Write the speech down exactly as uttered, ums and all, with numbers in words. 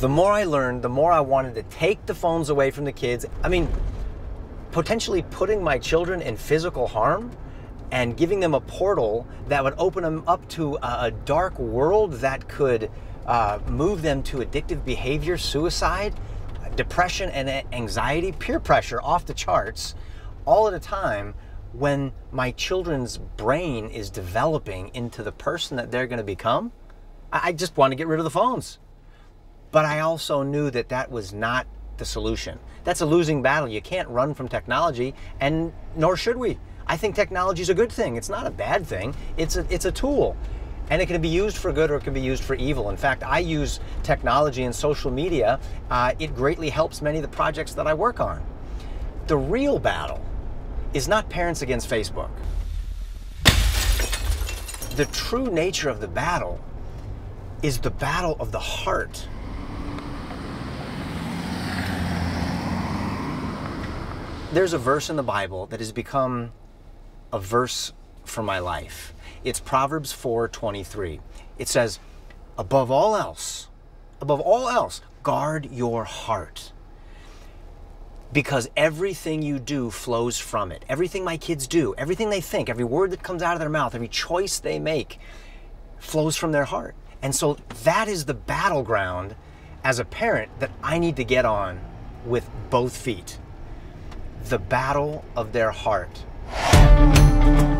The more I learned, the more I wanted to take the phones away from the kids. I mean, potentially putting my children in physical harm and giving them a portal that would open them up to a, a dark world that could uh, move them to addictive behavior, suicide, depression and anxiety, peer pressure off the charts, all at a time when my children's brain is developing into the person that they're going to become. I just want to get rid of the phones. But I also knew that that was not the solution. That's a losing battle. You can't run from technology, and nor should we. I think technology is a good thing. It's not a bad thing. It's a, it's a tool. And it can be used for good or it can be used for evil. In fact, I use technology and social media. Uh, it greatly helps many of the projects that I work on. The real battle is not parents against Facebook. The true nature of the battle is the battle of the heart. There's a verse in the Bible that has become a verse for my life. It's Proverbs four twenty-three. It says, above all else, above all else, guard your heart, because everything you do flows from it. Everything my kids do, everything they think, every word that comes out of their mouth, every choice they make flows from their heart. And so that is the battleground as a parent that I need to get on with both feet. The battle of their heart.